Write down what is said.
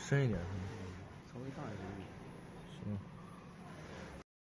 深一点是吗？ 稍微大一点。 行。